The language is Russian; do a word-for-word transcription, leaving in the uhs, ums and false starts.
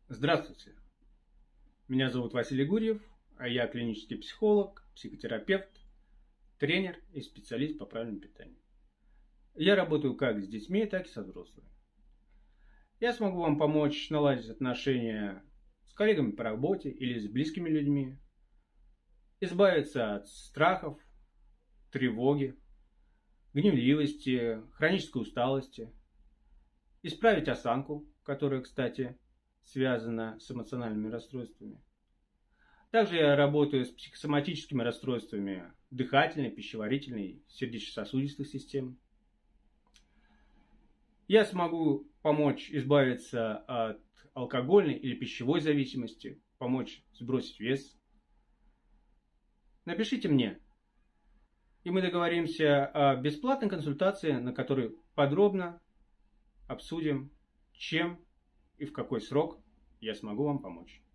Здравствуйте, меня зовут Василий Гурьев, а я клинический психолог, психотерапевт, тренер и специалист по правильному питанию. Я работаю как с детьми, так и со взрослыми. Я смогу вам помочь наладить отношения с коллегами по работе или с близкими людьми, избавиться от страхов, тревоги, гневливости, хронической усталости, исправить осанку, которая, кстати, связана с эмоциональными расстройствами. Также я работаю с психосоматическими расстройствами дыхательной, пищеварительной, сердечно-сосудистой систем. Я смогу помочь избавиться от алкогольной или пищевой зависимости, помочь сбросить вес. Напишите мне, и мы договоримся о бесплатной консультации, на которой подробно обсудим, чем и в какой срок я смогу вам помочь.